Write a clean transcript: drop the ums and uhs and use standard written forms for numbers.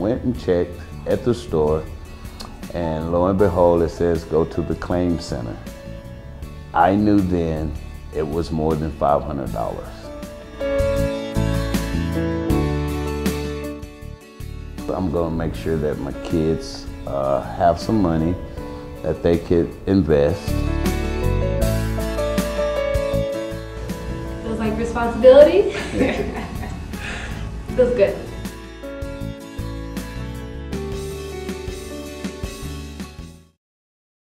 went and checked at the store, and lo and behold, it says go to the claim center. I knew then it was more than $500. I'm going to make sure that my kids have some money that they could invest. Feels like responsibility. Feels good.